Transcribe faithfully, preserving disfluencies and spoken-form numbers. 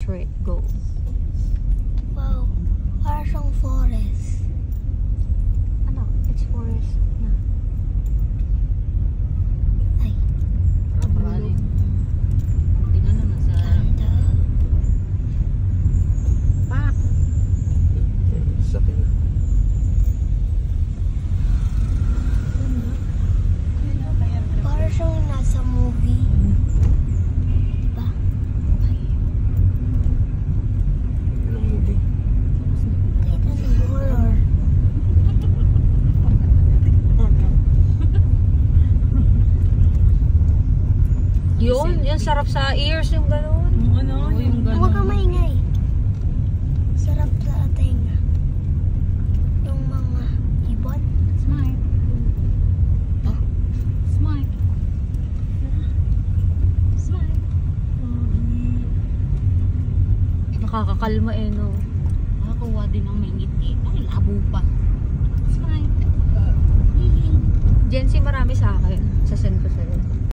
Try, go. Wow, para siyang forest. Ano? It's forest na. Ay, Parang tingnan na nasa ganda. pak. Sakit na. Para siyang nasa movie. Diba? Yun ang movie. Kita ng horror. Yun, yung sarap sa ears, yung gano'n. Yung ano, yung gano'n. Huwag kang maingay. Sarap sa tenga. Yung mga ibon. Smile. Oh. Smile. Smile. Nakakakalma eh, no? Nakakuha din ng may ngiti. Ay, labo pa. Smile. Jency, marami sa akin. Sasend ko sa'yo.